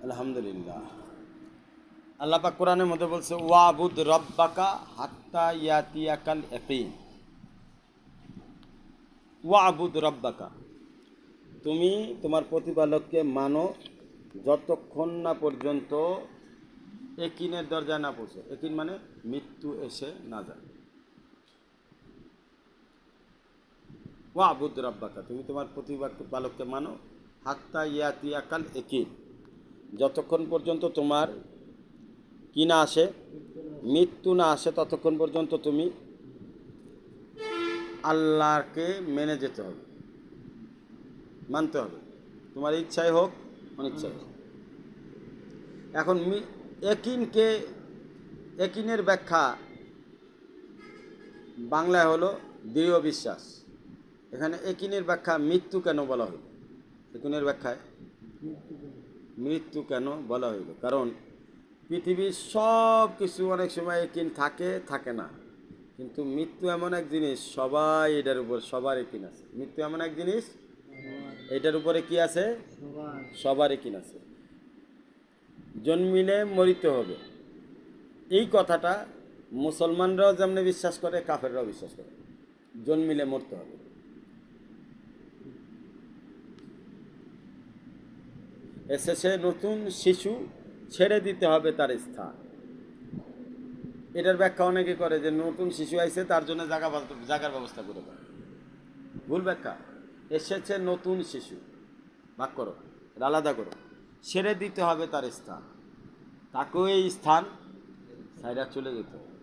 আলহামদুলিল্লাহ। আল্লাহ পাক কোরআনের মধ্যে বলছে ওয়াবুদ রব্বাকা হাত্তা ইয়াতিয়াকাল ইয়াকিন। ওয়াবুদ রব্বাকা, তুমি তোমার প্রতিপালককে মানো যতক্ষণ না পর্যন্ত একিনের দরজায় না পৌঁছে। একিন মানে মৃত্যু এসে না যায়। ওয়াবুদ রব্বাকা, তুমি তোমার প্রতিপালককে মানো হাত্তা ইয়াতিয়াকাল ইয়াকিন, যতক্ষণ পর্যন্ত তোমার কি না আসে, মৃত্যু না আসে, ততক্ষণ পর্যন্ত তুমি আল্লাহকে মেনে যেতে হবে, মানতে হবে, তোমার ইচ্ছাই হোক অনিচ্ছাই হোক। এখন একিনের ব্যাখ্যা বাংলায় হলো দৃঢ় বিশ্বাস। এখানে একিনের ব্যাখ্যা মৃত্যু কেন বলা হইল? একিনের ব্যাখ্যায় মৃত্যু কেন বলা হইল? কারণ পৃথিবীর সব কিছু অনেক সময় একিন থাকে, থাকে না, কিন্তু মৃত্যু এমন এক জিনিস সবাই এটার উপর সবার একিন আছে। মৃত্যু এমন এক জিনিস এটার উপরে কি আছে? সবার একিন আছে। জন্মিলে মরিতে হবে, এই কথাটা মুসলমানরাও যেমন বিশ্বাস করে, কাফেররাও বিশ্বাস করে, জন্মিলে মরতে হবে। এসেছে নতুন শিশু, ছেড়ে দিতে হবে তার স্থান। এটার ব্যাখ্যা অনেকে করে যে নতুন শিশু আইছে তার জন্য জায়গার ব্যবস্থা করে দেয়। ভুল ব্যাখ্যা। এসেছে নতুন শিশু, ভাগ করো, আলাদা করো। ছেড়ে দিতে হবে তার স্থান, তাকেও এই স্থান সাইডা চলে যেতে হবে।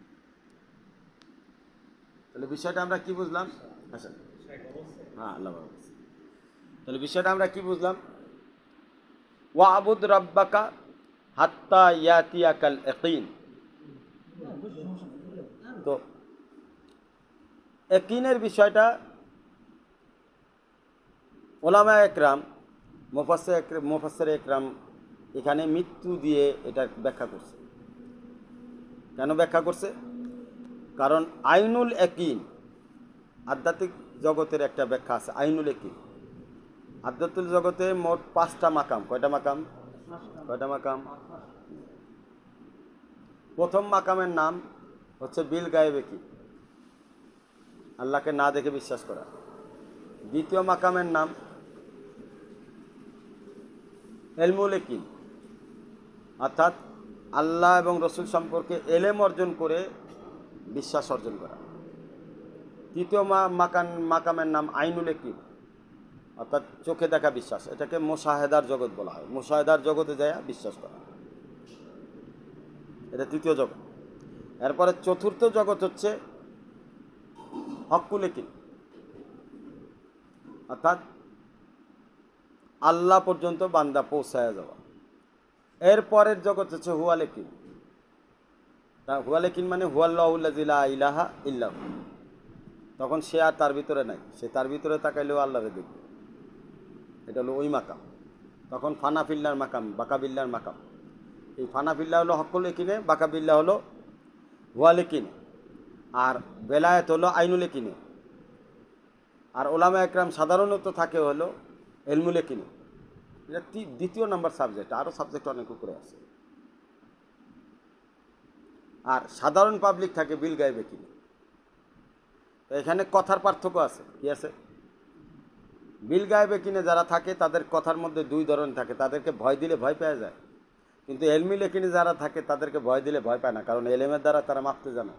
তাহলে বিষয়টা আমরা কি বুঝলাম? আচ্ছা, হ্যাঁ, আল্লাহ হাফেজ। তাহলে বিষয়টা আমরা কি বুঝলাম? ওয়াবুদ রব্বাকা হাত্তা ইয়াতিয়াকাল ইয়াকিন। তো ইয়াকিনের বিষয়টা ওলামা একরাম, মুফাসসির একরাম এখানে মৃত্যু দিয়ে এটা ব্যাখ্যা করছে। কেন ব্যাখ্যা করছে? কারণ আইনুল ইয়াকিন, আধ্যাত্মিক জগতের একটা ব্যাখ্যা আছে। আইনুল ইয়াকিন, আধ্যাত্মিক জগতে মোট 5টা মাকাম। কয়টা মাকাম? প্রথম মাকামের নাম হচ্ছে বিল গায়েবে কি, আল্লাহকে না দেখে বিশ্বাস করা। দ্বিতীয় মাকামের নাম এলমুল ইয়াকিন, অর্থাৎ আল্লাহ এবং রসুল সম্পর্কে এলেম অর্জন করে বিশ্বাস অর্জন করা। তৃতীয় মাকামের নাম আইনুল ইয়াকিন, অর্থাৎ চোখে দেখা বিশ্বাস। এটাকে মুশাহেদার জগৎ বলা হয়। মুশাহেদার জগতে যায় বিশ্বাস করা, এটা তৃতীয় জগৎ। এরপরে চতুর্থ জগৎ হচ্ছে হক্কুল ইয়াকিন, অর্থাৎ আল্লাহ পর্যন্ত বান্দা পৌঁছায় যাওয়া। এরপরের জগৎ হচ্ছে হুয়াল ইয়াকিন। হুয়াল ইয়াকিন মানে হুয়াল্লাহুল্লাযী লা ইলাহা ইল্লাহু। তখন সে আর তার ভিতরে নাই, সে তার ভিতরে তাকাইলেও আল্লাহরে দেখবে। এটা হলো ওই মাকাম। তখন ফানাফিল্লার মাকাম, বাকাবিল্লার মাকাম। এই ফানাফিল্লা হলো হক্কুল ইয়াকিনে, বাকাবিল্লা হলো হুয়াল ইয়াকিনে, আর বেলায়েত হলো আইনুল ইয়াকিনে। আর ওলামা একরাম সাধারণত থাকে হলো এলমুল ইয়াকিনে। এটা দ্বিতীয় নাম্বার সাবজেক্ট, আরও সাবজেক্ট অনেক উপরে আছে। আর সাধারণ পাবলিক থাকে বিল গায়েবে কিনে। তো এখানে কথার পার্থক্য আছে। কি আছে? বিল গায়েবে কিনে যারা থাকে তাদের কথার মধ্যে দুই ধরন থাকে। তাদেরকে ভয় দিলে ভয় পাওয়া যায়, কিন্তু এলমিল ইয়াকিনে যারা থাকে তাদেরকে ভয় দিলে ভয় পায় না, কারণ এলেমের দ্বারা তারা মাপতে জানে,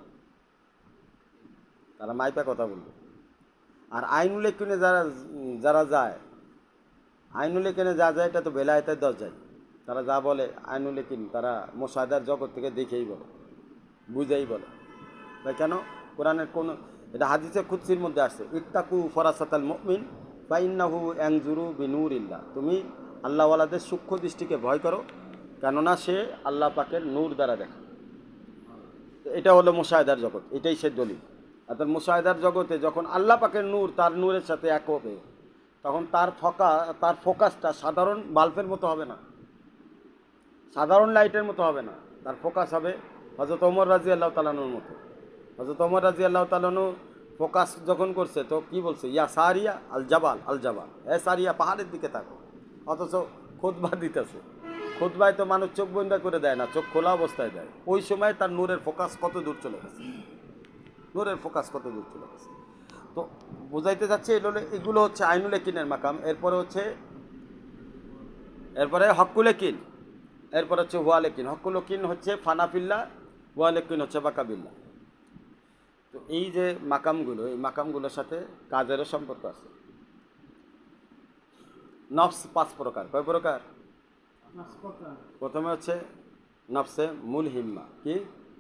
তারা মাইপা কথা বলবে। আর আইনুল ইয়াকিনে যারা যায়, আইনুল ইয়াকিনে যা যায় এটা তো বেলায়েতের দর যায়। তারা যা বলে আইনুল ইয়াকিন, তারা মুশাহাদার জগৎ থেকে দেখেই বলে, বুঝেই বলে। তাই কেন? কোরআনের কোন, এটা হাদিসে কুদসির মধ্যে আসছে, ইত্তাকু ফরাসাতাল মুমিন ফাইন্নাহু ইয়ানজুরু বিনুরিল্লাহ। তুমি আল্লাহওয়ালাদের সূক্ষ্ম দৃষ্টিকে ভয় করো, কেননা সে আল্লাহ পাকের নূর দ্বারা দেখে। এটা হলো মুশাহাদার জগৎ, এটাই সে দলিল। অর্থাৎ মুশাহাদার জগতে যখন আল্লাহ পাকের নূর তার নূরের সাথে এক হবে, তখন তার ফোকাসটা সাধারণ বাল্বের মতো হবে না, সাধারণ লাইটের মতো হবে না। তার ফোকাস হবে হযরত ওমর রাদিয়াল্লাহু তাআলা আনহুর মতো। হযরত ওমর রাদিয়াল্লাহু তাআলা আনহু ফোকাস যখন করছে তো কি বলছে? ইয়া সারিয়া আল জাবাল, আল জাবাল, এ সারিয়া পাহাড়ের দিকে তাকো, অথচ খুতবা দিতেছে। খুতবায় তো মানুষ চোখ বন্ধ করে দেয় না, চোখ খোলা অবস্থায় দেয়। ওই সময় তার নূরের ফোকাস কত দূর চলে গেছে, নূরের ফোকাস কত দূর চলে গেছে। তো বুঝাইতে যাচ্ছে এগুলো হচ্ছে আইনুল একিনের মাকাম। এরপরে হকুল একিন, এরপর হচ্ছে হুয়াল একিন। হকুল একিন হচ্ছে ফানাফিল্লা, হুয়াল একিন হচ্ছে বাকাবিল্লা। তো এই যে মাকামগুলো, এই মাকামগুলোর সাথে কাজেরও সম্পর্ক আছে। নফস 5 প্রকার। কয় প্রকার? প্রথমে হচ্ছে নফসে মুলহিম্মা। কি?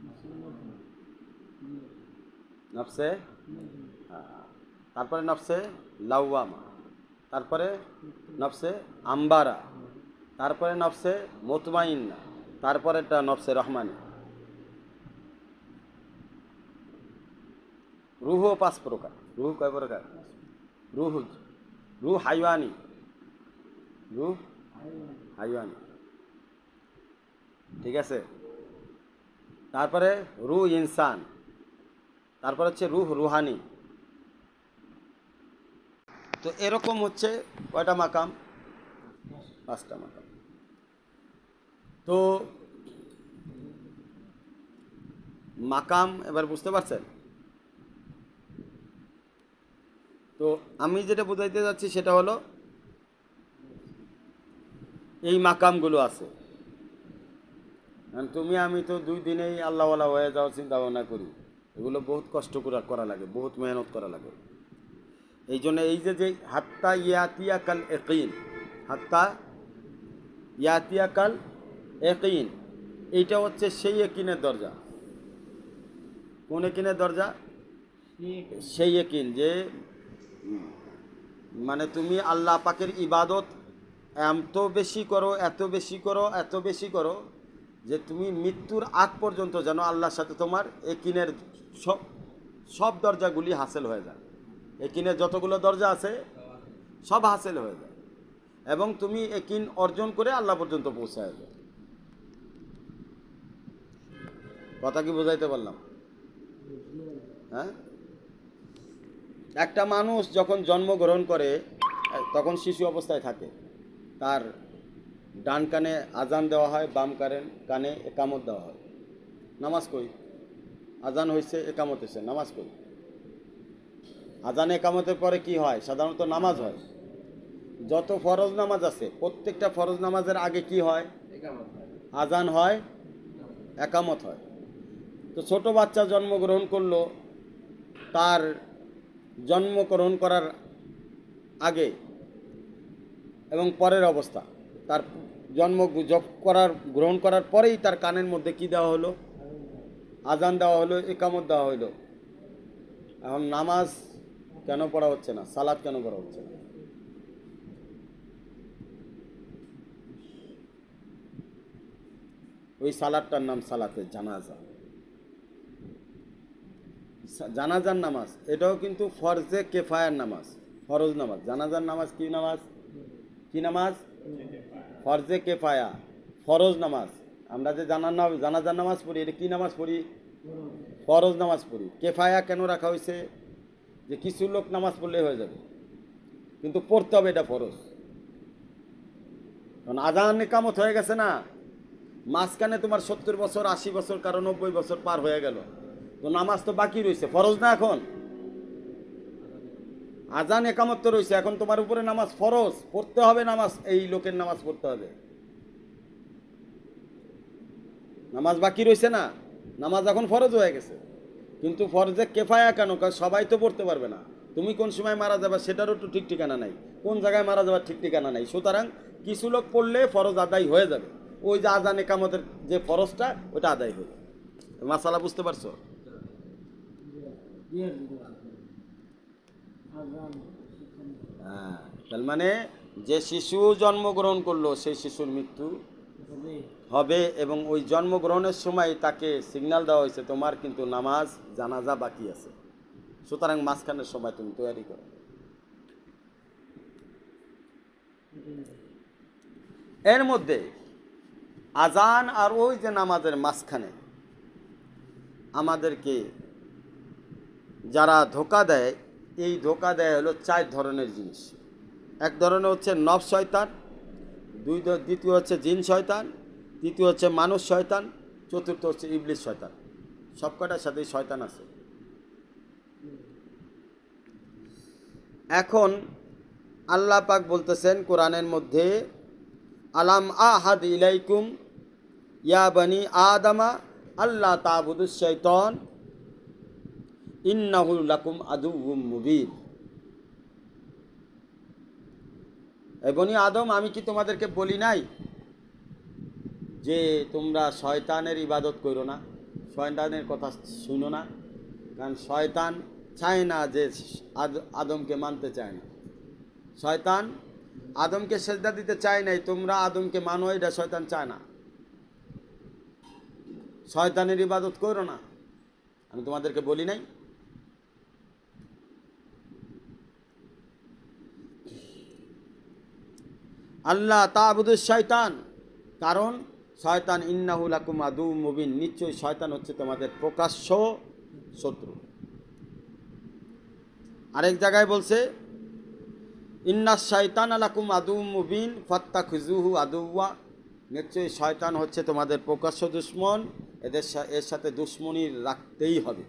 নফসে, তারপরে নফসে লাওয়ামা, তারপরে নফসে আম্বারা, তারপরে নফসে মুতমাইন্না, তারপরে একটা নফসে রহমানি। রুহও 5 প্রকার। রুহ কয় প্রকার? রুহ হাইওয়ানি, রুহ হাইওয়ানি, ঠিক আছে। তারপরে রুহ ইনসান, তারপর হচ্ছে রুহ রুহানি। তো এরকম হচ্ছে কয়টা মাকাম? 5টা মাকাম। তো মাকাম এবার বুঝতে পারছেন? তো আমি যেটা বোঝাইতে যাচ্ছি সেটা হলো এই মাকামগুলো আছে। তুমি আমি তো 2 দিনেই আল্লাহওয়ালা হয়ে যাওয়ার চিন্তা ভাবনা করি। এগুলো বহুত কষ্ট করা লাগে, বহুত মেহনত করা লাগে। এই জন্য এই যে হাত্তা ইয়াতিয়াকাল ইয়াকিন, হাত্তা ইয়াতিয়াকাল ইয়াকিন, এইটা হচ্ছে সেই ইয়াকিনের দরজা। কোন ইয়াকিনের দরজা? সেই ইয়াকিন যে মানে তুমি আল্লাহ পাকের ইবাদত এত বেশি করো, এত বেশি করো, এত বেশি করো যে তুমি মৃত্যুর আগ পর্যন্ত যেন আল্লাহর সাথে তোমার ইয়াকিনের সব দরজাগুলি হাসিল হয়ে যায়। ইয়াকিনের যতগুলো দরজা আছে সব হাসিল হয়ে যায় এবং তুমি ইয়াকিন অর্জন করে আল্লাহ পর্যন্ত পৌঁছায় যায়। কথা কি বোঝাইতে পারলাম? হ্যাঁ, একটা মানুষ যখন জন্মগ্রহণ করে তখন শিশু অবস্থায় থাকে। তার ডান কানে আজান দেওয়া হয়, বাম কানে একামত দেওয়া হয়। নামাজ কই? আজান হয়েছে, একামত হয়েছে, নামাজ কই? আজান একামতের পরে কি হয়? সাধারণত নামাজ হয়। যত ফরজ নামাজ আছে প্রত্যেকটা ফরজ নামাজের আগে কি হয়? আজান হয়, একামত হয়। তো ছোট বাচ্চা জন্মগ্রহণ করলো, তার জন্মগ্রহণ করার আগে এবং পরের অবস্থা, তার গ্রহণ করার পরেই তার কানের মধ্যে কি দেওয়া হলো? আজান দেওয়া হলো, একামত দেওয়া হলো। এখন নামাজ কেন পড়া হচ্ছে না? সালাত কেন পড়া হচ্ছে না? ওই সালাতটার নাম সালাতে জানাজা। জানাজার নামাজ এটাও কিন্তু ফরজে কেফায়ার নামাজ, ফরজ নামাজ। জানাজার নামাজ কি নামাজ? কি নামাজ? ফরজে কেফায়া, ফরজ নামাজ। আমরা যে জানাজার নামাজ পড়ি, এটা কি নামাজ পড়ি? ফরজ নামাজ পড়ি। কেফায়া কেন রাখা হয়েছে? যে কিছু লোক নামাজ পড়লে হয়ে যাবে, কিন্তু পড়তে হবে, এটা ফরজ। কারণ আজান একামত হয়ে গেছে না, মাঝখানে তোমার 70 বছর, 80 বছর, কারো 90 বছর পার হয়ে গেল, তো নামাজ তো বাকি রয়েছে, ফরজ না। এখন আজান একামত তো রয়েছে, এখন তোমার উপরে নামাজ ফরজ, পড়তে হবে নামাজ। এই লোকের নামাজ পড়তে হবে, নামাজ বাকি রয়েছে না, নামাজ এখন ফরজ হয়ে গেছে। কিন্তু ফরজে কেফায়া কেন? কারণ সবাই তো পড়তে পারবে না। তুমি কোন সময় মারা যাবে সেটারও তো ঠিক ঠিকানা নাই, কোন জায়গায় মারা যাবার ঠিক ঠিকানা নাই। সুতরাং কিছু লোক পড়লে ফরজ আদায় হয়ে যাবে, ওই যে আজান একামতের যে ফরজটা ওটা আদায় হয়ে যাবে। মাসালা বুঝতে পারছো? হ্যাঁ, তার মানে যে শিশু জন্মগ্রহণ করলো সেই শিশুর মৃত্যু হবে, এবং ওই জন্মগ্রহণের সময় তাকে সিগন্যাল দেওয়া হয়েছে তোমার কিন্তু নামাজ জানাজা বাকি আছে। সুতরাং মাঝখানের সময় তুমি তৈরি করো। এর মধ্যে আজান আর ওই যে নামাজের মাঝখানে আমাদেরকে যারা ধোঁকা দেয়, এই ধোঁকা দেয় হলো 4 ধরনের জিনিস। এক ধরনের হচ্ছে নফস শয়তান, দ্বিতীয় হচ্ছে জিন শয়তান, তৃতীয় হচ্ছে মানুষ শয়তান, চতুর্থ হচ্ছে ইবলিস শয়তান। সব কটার সাথেই শয়তান আছে। এখন আল্লাহ পাক বলতেছেন কোরআনের মধ্যে, আলাম আহাদ ইলাইকুম ইয়া বানি আদামা আল্লাহ তা'বুদুশ শাইতান ইন্নাহু লাকুম আদুউম মুবিন। এই বনি আদম, আমি কি তোমাদেরকে বলি নাই যে তোমরা শয়তানের ইবাদত করো না, শয়তানের কথা শুনো না? কারণ শয়তান চায় না যে আদমকে মানতে চায় না। শয়তান আদমকে সেজদা দিতে চায় নাই, তোমরা আদমকে মানো, এটা শয়তান চায় না। শয়তানের ইবাদত করো না, আমি তোমাদেরকে বলি নাই? আল্লাহ তা'বুদুশ শাইতান, কারণ শয়তান ইন্নাহু লাকুম আদুউম মুবিন, নিশ্চয়ই শয়তান হচ্ছে তোমাদের প্রকাশ্য শত্রু। আরেক জায়গায় বলছে, ইন্নাশ শাইতানা লাকুম আদুউম মুবিন ফাত্তাখিযুহু আদুওয়া, নিশ্চয়ই শয়তান হচ্ছে তোমাদের প্রকাশ্য দুশমন, এর সাথে দুশমনি রাখতেই হবে।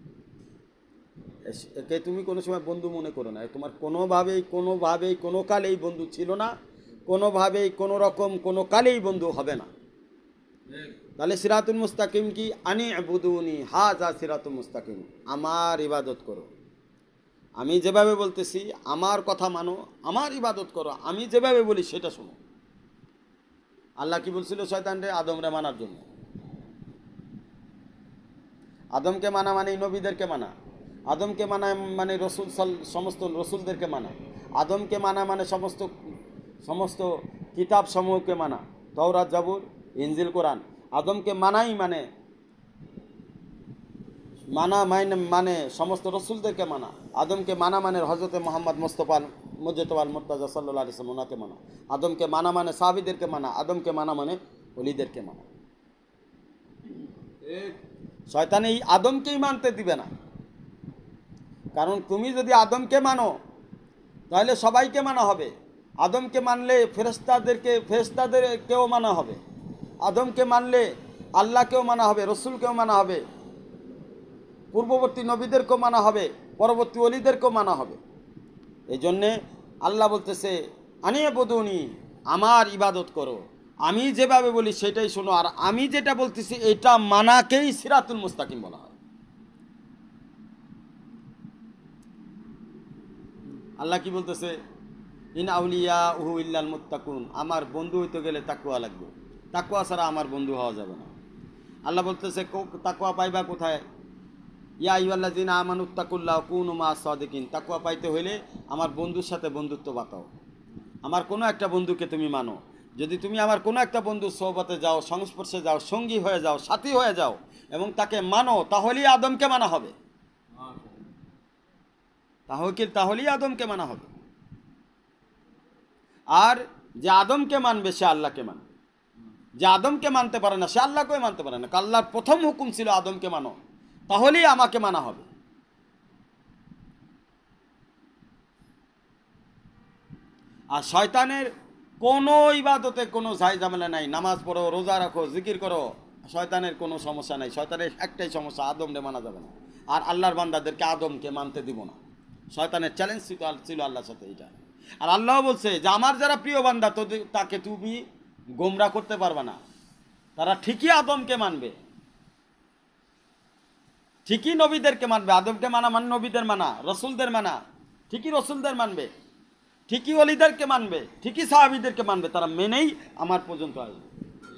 একে তুমি কোনো সময় বন্ধু মনে করো না, তোমার কোনোভাবেই কোনো কালেই বন্ধু ছিল না, কোনোভাবেই কোনো রকম কোনো কালেই বন্ধু হবে না। তাহলে সিরাতুল মুস্তাকিম কি? আনি আবুদুনি হাযা সিরাতুল মুস্তাকিম, আমার ইবাদত করো, আমি যেভাবে বলতেছি আমার কথা মানো, আমার ইবাদত করো, আমি যেভাবে বলি সেটা শোনো। আল্লাহ কি বলছিল শয়তানরে? আদমরে মানার জন্য। আদমকে মানা মানে নবীদেরকে মানা, আদমকে মানা মানে সমস্ত রসুলদেরকে মানা, আদমকে মানা মানে সমস্ত কিতাব সমূহকে মানা, তাওরাত, জাবুর, ইনজিল, কোরআন। আদমকে মানাই মানে সমস্ত রসুলদেরকে মানা। আদমকে মানা মানে হযরতে মুহাম্মদ মুস্তাফা মুজতবাল মুর্তাজা সাল্লাল্লাহু আলাইহি ওয়াসাল্লাম, ওনাকে মানা। আদমকে মানা মানে সাহাবীদেরকে মানা, আদমকে মানা মানে ওলিদেরকে মানা। শয়তান এই আদমকেই মানতে দিবে না, কারণ তুমি যদি আদমকে মানো তাহলে সবাইকে মানা হবে। আদমকে মানলে ফেরেশতাদেরকেও মানা হবে, আদমকে মানলে আল্লাহকেও মানা হবে, রসুলকেও মানা হবে, পূর্ববর্তী নবীদেরকেও মানা হবে, পরবর্তী ওলিদেরকেও মানা হবে। এই জন্যে আল্লাহ বলতেছে আনি আবুদুনি, আমার ইবাদত করো, আমি যেভাবে বলি সেটাই শোনো, আর আমি যেটা বলতেছি এটা মানাকেই সিরাতুল মুস্তাকিম বলা হয়। আল্লাহ কি বলতেছে? ইন আউলিয়াহু ইল্লাল মুত্তাকুন, আমার বন্ধু হইতে গেলে তাকওয়া লাগবে, তাকওয়া ছাড়া আমার বন্ধু হওয়া যাবে না। আল্লাহ বলতেছে তাকওয়া পাইবা কোথায়? ইয়া আইয়ুহাল্লাযিনা আমানুত্তাকুল্লাহ কুনু মা'আস সাদিকিন, তাকওয়া পাইতে হইলে আমার বন্ধুর সাথে বন্ধুত্ব বাতাও, আমার কোনো একটা বন্ধুকে তুমি মানো। যদি তুমি আমার কোনো একটা বন্ধুর সোহবতে যাও, সংস্পর্শে যাও, সঙ্গী হয়ে যাও, সাথী হয়ে যাও এবং তাকে মানো, তাহলেই আদমকে মানা হবে, তাহলেই আদমকে মানা হবে। আর যে আদমকে মানবে সে আল্লাহকে মানবে, যে আদমকে মানতে পারে না সে আল্লাহকেও মানতে পারে না। আল্লাহর প্রথম হুকুম ছিল আদমকে মানো, তাহলেই আমাকে মানা হবে। আর শয়তানের কোনো ইবাদতে কোনো ঝামেলা নাই, নামাজ পড়ো, রোজা রাখো, জিকির করো, শয়তানের কোনো সমস্যা নাই। শয়তানের একটাই সমস্যা, আদমকে মানা যাবে না, আর আল্লাহর বান্দাদেরকে আদমকে মানতে দিব না। শয়তানের চ্যালেঞ্জ ছিল আল্লাহর সাথে এটা। আর আল্লাহ বলছে যে আমার যারা প্রিয় বান্দা তাকে তুমি গোমরা করতে পারবে না, তারা ঠিকই আদমকে মানবে, ঠিকই নবীদেরকে মানবে। আদমকে মানা মানে নবীদের মানা, রসুলদের মানা, ঠিকই রসুলদের মানবে, ঠিকই ওলিদেরকে মানবে, ঠিকই সাহাবীদেরকে মানবে, তারা মেনেই আমার পর্যন্ত আসবে।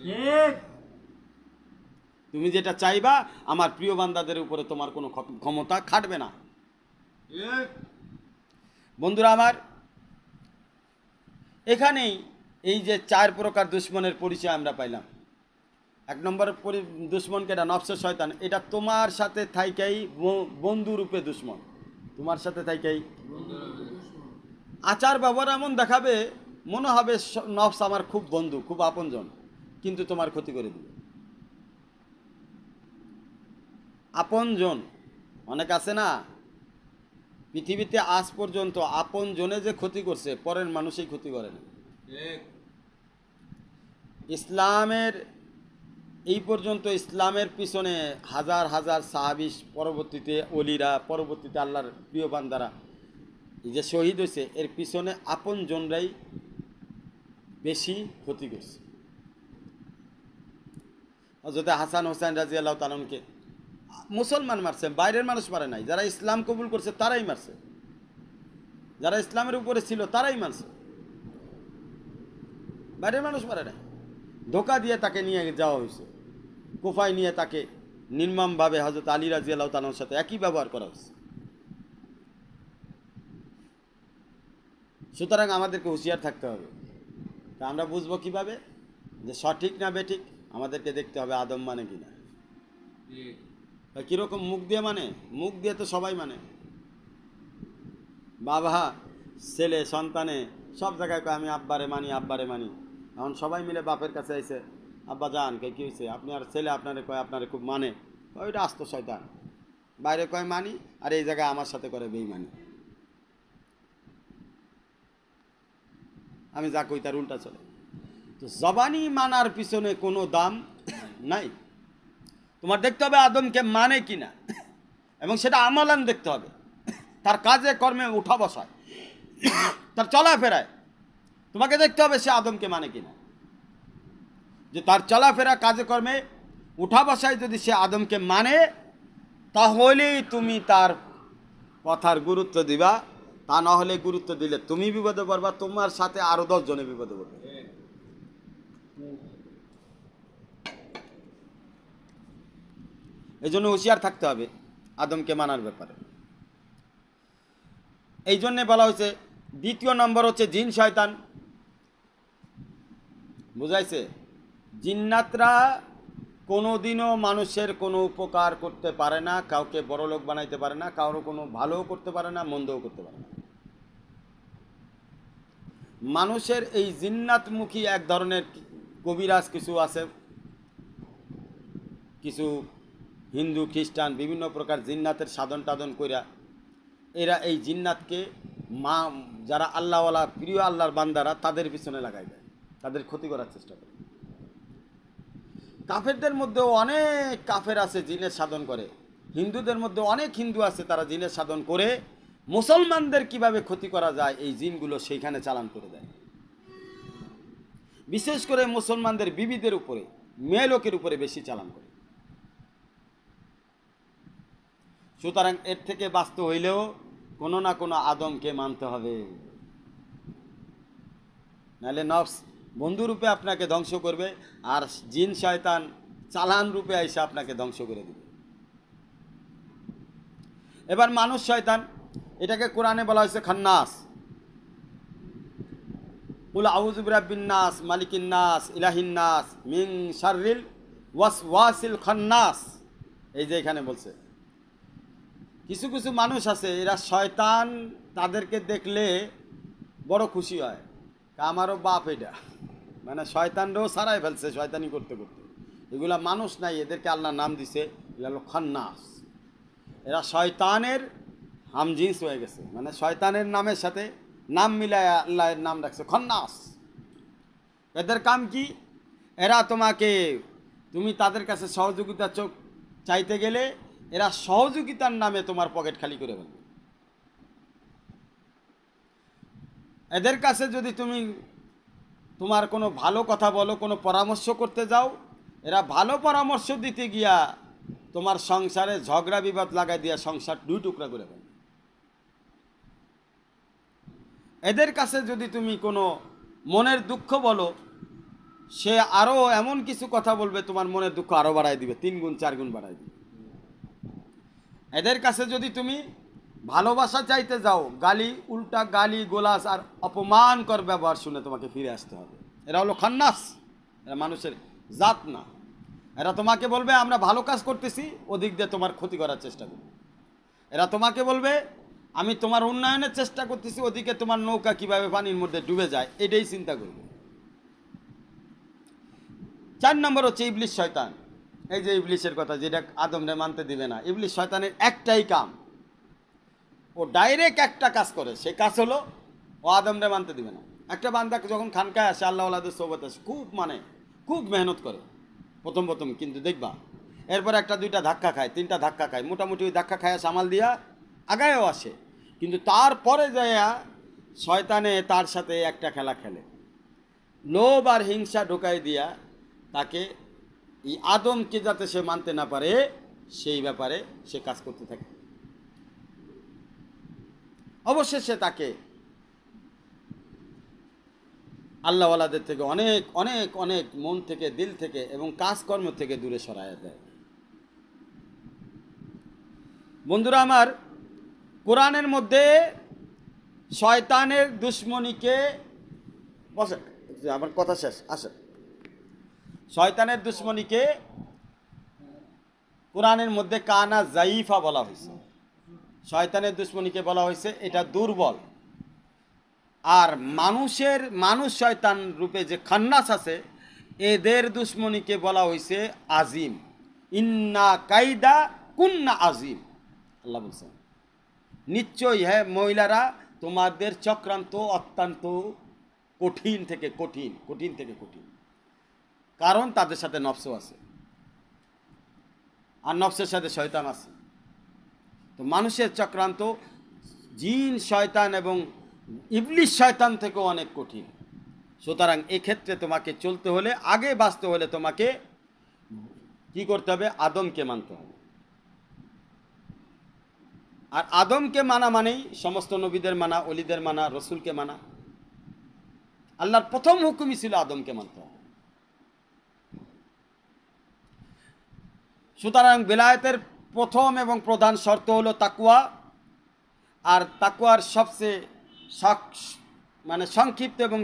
তুমি যেটা চাইবা আমার প্রিয় বান্দাদের উপরে তোমার কোনো ক্ষমতা খাটবে না। বন্ধুরা আমার, এখানেই এই যে 4 প্রকার দুশমনের পরিচয় আমরা পাইলাম। 1 নম্বর দুশমন কেটা? নফস শয়তান। এটা তোমার সাথে থাইকাই বন্ধু রূপে দুশমন, তোমার সাথে থাইকাই আচার ব্যবহার এমন দেখাবে মনে হবে নফস আমার খুব বন্ধু, খুব আপনজন, কিন্তু তোমার ক্ষতি করে দিবে। আপনজন অনেক আছে না পৃথিবীতে, আজ পর্যন্ত আপন জনে যে ক্ষতি করছে পরের মানুষই ক্ষতি করে না। ইসলামের এই পর্যন্ত ইসলামের পিছনে হাজার হাজার সাহাবী, পরবর্তীতে অলিরা, পরবর্তীতে আল্লাহর প্রিয় বান্দারা এই যে শহীদ হয়েছে, এর পিছনে আপন জনরাই বেশি ক্ষতি করছে। হযরত হাসান হোসেন রাদিয়াল্লাহু তাআলা আনহুকে মুসলমান মারছে, বাইরের মানুষ মারে নাই। যারা ইসলাম কবুল করছে তারাই মারছে, যারা ইসলামের উপরে ছিল তারাই মারছে, বাইরের মানুষ মারে নাই। ধোকা দিয়ে তাকে নিয়ে যাওয়া হয়েছে, কুফায় নিয়ে তাকে নির্মমভাবে হযরত আলী রাদিয়াল্লাহু তাআলার সাথে একই ব্যবহার করা হয়েছে। সুতরাং আমাদেরকে হুঁশিয়ার থাকতে হবে। তা আমরা বুঝবো কিভাবে যে সঠিক না বেঠিক? আমাদেরকে দেখতে হবে আদম মানে কিনা। কীরকম মুখ দিয়ে মানে? মুখ দিয়ে তো সবাই মানে, বাবা ছেলে সন্তানে সব জায়গায় কয় আমি আব্বারে মানি, আব্বারে মানি। এখন সবাই মিলে বাপের কাছে আইছে, আব্বা যান কে কী হয়েছে? আপনি আর ছেলে আপনারে কয় আপনারে খুব মানে, ওইটা আস্ত শয়তান। বাইরে কয় মানি, আর এই জায়গায় আমার সাথে করে বেইমানি। আমি যা কই তার উল্টা চলে। তো জবানি মানার পিছনে কোনো দাম নাই। তোমার দেখতে হবে আদমকে মানে কিনা, এবং সেটা আমলান দেখতে হবে। তার কাজে কর্মে উঠা বসায়, তার চলাফেরায় তোমাকে দেখতে হবে সে আদমকে মানে কিনা। যে তার চলাফেরা, কাজে কর্মে উঠা বসায় যদি সে আদমকে মানে, তাহলেই তুমি তার কথার গুরুত্ব দিবা। তা না হলে গুরুত্ব দিলে তুমি বিপদে পড়বা, তোমার সাথে আরো 10 জনে বিপদে পড়বে। এই জন্য হুঁশিয়ার থাকতে হবে আদমকে মানার ব্যাপারে। এই জন্যে বলা হয়েছে, দ্বিতীয় নম্বর হচ্ছে জিন শয়তান। বুঝাইছে? জিন্নাতরা কোনোদিনও মানুষের কোনো উপকার করতে পারে না, কাউকে বড়লোক বানাইতে পারে না, কারো কোনো ভালোও করতে পারে না, মন্দও করতে পারে না। মানুষের এই জিন্নাতমুখী এক ধরনের কবিরাজ কিছু আছে, কিছু হিন্দু খ্রিস্টান বিভিন্ন প্রকার জিন্নাতের সাধন টাধন কইরা এরা এই জিন্নাতকে যারা আল্লাহওয়ালা প্রিয় আল্লাহর বান্দারা তাদের পিছনে লাগাই দেয়, তাদের ক্ষতি করার চেষ্টা করে। কাফেরদের মধ্যেও অনেক কাফের আছে জিনের সাধন করে, হিন্দুদের মধ্যে অনেক হিন্দু আছে তারা জিনের সাধন করে মুসলমানদের কিভাবে ক্ষতি করা যায় এই জিনগুলো সেইখানে চালান করে দেয়। বিশেষ করে মুসলমানদের বিবিদের উপরে, মেয়ে লোকের উপরে বেশি চালান করে। সুতরাং এর থেকে বাঁচতে হইলেও কোনো না কোনো আদমকে মানতে হবে, নাহলে নফস বন্ধুরূপে আপনাকে ধ্বংস করবে, আর জিন শয়তান চালান রূপে এসে আপনাকে ধ্বংস করে দেবে। এবার মানুষ শয়তান, এটাকে কোরআনে বলা হয়েছে খান্নাস। কুল আউযু বিরাব্বিন নাস, মালিকিন নাস, ইলাহিন নাস, মিন শাররিল ওয়াসওয়াসিল খান্নাস। এই যে এখানে বলছে কিছু কিছু মানুষ আছে এরা শয়তান, তাদেরকে দেখলে বড় খুশি হয়, আমারও বাপ এটা, মানে শয়তানরাও সারাই ফেলছে শয়তানি করতে করতে। এগুলা মানুষ নাই, এদেরকে আল্লাহ নাম দিছে, এগুলো হলো খান্নাস। এরা শয়তানের হামজিন্স হয়ে গেছে, মানে শয়তানের নামের সাথে নাম মিলায় আল্লাহর নাম রাখছে খান্নাস। এদের কাম কি? এরা তুমি তাদের কাছে সহযোগিতা চাইতে গেলে এরা সহযোগিতার নামে তোমার পকেট খালি করে ফেলবে। এদের কাছে যদি তুমি তোমার কোনো ভালো কথা বলো, কোনো পরামর্শ করতে যাও, এরা ভালো পরামর্শ দিতে গিয়া তোমার সংসারে ঝগড়া বিবাদ লাগাই দিয়া সংসার 2 টুকরা করে ফেলবে। এদের কাছে যদি তুমি কোনো মনের দুঃখ বলো, সে আরও এমন কিছু কথা বলবে তোমার মনের দুঃখ আরও বাড়াই দিবে, 3 গুণ 4 গুণ বাড়াই দিবে। এদের কাছে যদি তুমি ভালোবাসা চাইতে যাও, উল্টা গালি গোলাস আর অপমানকর ব্যবহার শুনে তোমাকে ফিরে আসতে হবে। এরা হলো খান্নাস, এরা মানুষের জাত না। এরা তোমাকে বলবে আমরা ভালো কাজ করতেছি, ওদিক দিয়ে তোমার ক্ষতি করার চেষ্টা করবে। এরা তোমাকে বলবে আমি তোমার উন্নয়নের চেষ্টা করতেছি, ওদিকে তোমার নৌকা কিভাবে পানির মধ্যে ডুবে যায় এটাই চিন্তা করবে। 4 নম্বর হচ্ছে ইবলিস শয়তান। এই যে ইবলিসের কথা, যেটা আদমরে মানতে দিবে না, ইবলিস শয়তানের একটাই কাম, ও ডাইরেক্ট একটা কাজ করে, সে কাজ হলো ও আদমরে মানতে দিবে না। একটা বান্দা যখন খানকায় আসে, আল্লাহ ওয়ালাদের সোহবত আসে, খুব মানে খুব মেহনত করে প্রথম প্রথম, কিন্তু দেখবা এরপর একটা দুইটা ধাক্কা খায়, তিনটা ধাক্কা খায়, মোটামুটি ওই ধাক্কা খায় সামাল দিয়া আগায়ও আসে। কিন্তু তারপরে যাইয়া শয়তানে তার সাথে একটা খেলা খেলে, লোভ আর হিংসা ঢোকাই দিয়া তাকে এই আদমকে যাতে সে মানতে না পারে সেই ব্যাপারে সে কাজ করতে থাকে। অবশেষে তাকে আল্লাহওয়ালাদের থেকে অনেক অনেক অনেক মন থেকে, দিল থেকে এবং কাজকর্ম থেকে দূরে সরাইয়া দেয়। বন্ধুরা আমার, কোরআনের মধ্যে শয়তানের দুশ্মনীকে, বসে আমার কথা শেষ, আসে, শয়তানের দুশ্মনীকে কোরআনের মধ্যে কানা জাইফা বলা হয়েছে। শয়তানের দুশ্মনীকে বলা হয়েছে এটা দুর্বল। আর মানুষ শয়তান রূপে যে খান্নাস আছে, এদের দুশ্মনীকে বলা হয়েছে আজিম। ইন্না কাইদা কুন্না আজিম, আল্লাহ বলছেন নিশ্চয়ই হ্যাঁ মহিলারা তোমাদের চক্রান্ত অত্যন্ত কঠিন থেকে কঠিন, কঠিন থেকে কঠিন। কারণ তাদের সাথে নফস আছে, আর নফসের সাথে শয়তান আছে। তো মানুষের চক্রান্ত জিন শয়তান এবং ইবলিশ শয়তান থেকেও অনেক কঠিন। সুতরাং এক্ষেত্রে তোমাকে চলতে হলে, আগে বাঁচতে হলে তোমাকে কি করতে হবে? আদমকে মানতে হবে। আর আদমকে মানা মানেই সমস্ত নবীদের মানা, অলিদের মানা, রসুলকে মানা। আল্লাহর প্রথম হুকুমই ছিল আদমকে মানতে হবে। সুতরাং বেলায়েতের প্রথম এবং প্রধান শর্ত হলো তাকওয়া। আর তাকওয়ার সবচেয়ে সংক্ষিপ্ত এবং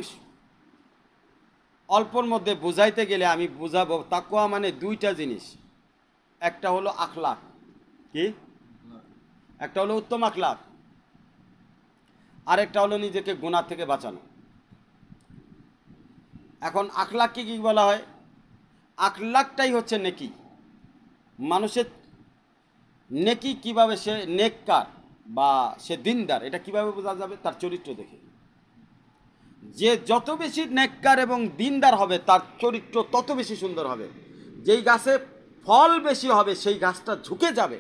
অল্পর মধ্যে বুঝাইতে গেলে আমি বুঝাবো, তাকওয়া মানে দুইটা জিনিস। একটা হলো আখলাক, কি? একটা হলো উত্তম আখলাক, আর একটা হলো নিজেকে গুনাহ থেকে বাঁচানো। এখন আখলাককে কি বলা হয়? আখলাকটাই হচ্ছে নেকি। মানুষের নেকি কিভাবে সে নেককার বা সে দিনদার, এটা কিভাবে বোঝা যাবে? তার চরিত্র দেখে। যে যত বেশি নেককার এবং দিনদার হবে তার চরিত্র তত বেশি সুন্দর হবে। যেই গাছে ফল বেশি হবে সেই গাছটা ঝুঁকে যাবে।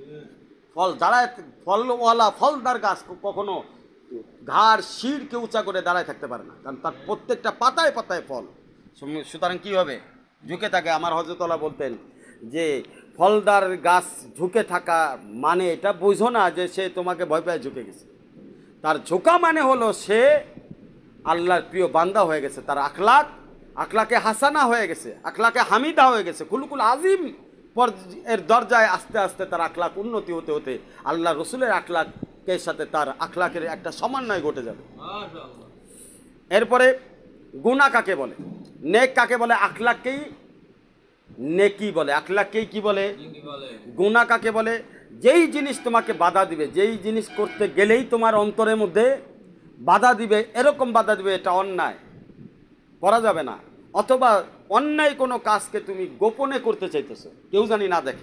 ফলওয়ালা ফলদার গাছ কখনো ঘাড় শিরকে উঁচা করে দাঁড়ায় থাকতে পারে না, কারণ তার প্রত্যেকটা পাতায় পাতায় ফল। সুতরাং কী হবে? ঝুঁকে থাকে। আমার হযরতওয়ালা বলতেন যে ফলদার গাছ ঝুঁকে থাকা মানে এটা বুঝো না যে সে তোমাকে ভয় পায় ঝুঁকে গেছে। তার ঝোঁকা মানে হলো সে আল্লাহর প্রিয় বান্দা হয়ে গেছে, তার আখলাকে হাসানা হয়ে গেছে, আখলাকে হামিদা হয়ে গেছে, খুলুকুল আজিম এর দরজায় আস্তে আস্তে তার আখলাক উন্নতি হতে হতে আল্লাহ রসুলের আখলাকের সাথে তার আখলাকের একটা সমন্বয় ঘটে যাবে। এরপরে গুনাহ কাকে বলে, নেক কাকে বলে? আখলাককেই নেকি বলে। আখলাককেই কি বলে? গুনাহ কাকে বলে? যেই জিনিস তোমাকে বাধা দিবে, যেই জিনিস করতে গেলেই তোমার অন্তরের মধ্যে বাধা দিবে, এরকম বাধা দিবে এটা অন্যায়, করা যাবে না, অথবা অন্যায় কোনো কাজকে তুমি গোপনে করতে চাইতেছো, কেউ জানি না দেখে,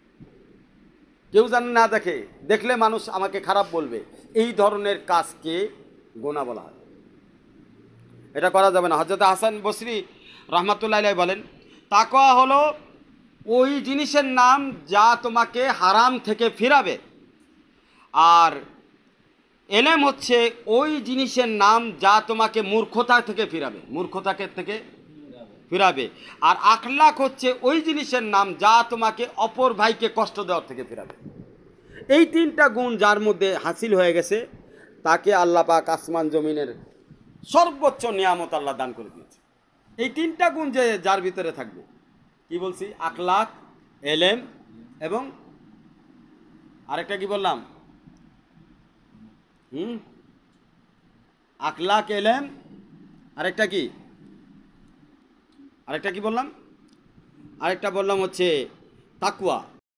দেখলে মানুষ আমাকে খারাপ বলবে, এই ধরনের কাজকে গুনাহ বলা হয়। এটা করা যাবে না। হযরত হাসান বসরি রহমাতুল্লাহ আলাইহি বলেন, তাকওয়া হলো ওই জিনিসের নাম যা তোমাকে হারাম থেকে ফিরাবে, আর এলেম হচ্ছে ওই জিনিসের নাম যা তোমাকে মূর্খতা থেকে ফিরাবে, আর আখলাক হচ্ছে ওই জিনিসের নাম যা তোমাকে অপর ভাইকে কষ্ট দেওয়ার থেকে ফিরাবে। এই তিনটা গুণ যার মধ্যে হাসিল হয়ে গেছে তাকে আল্লাহ পাক আসমান জমিনের সর্বোচ্চ নিয়ামত আল্লাহ দান করে দিয়েছে। এই তিনটা গুণ যে যার ভিতরে থাকবে, কি বলছি? আখলাক, এলেম এবং আরেকটা কি বললাম? আখলাক, এলেম, আরেকটা কি বললাম? আরেকটা বললাম হচ্ছে তাকওয়া।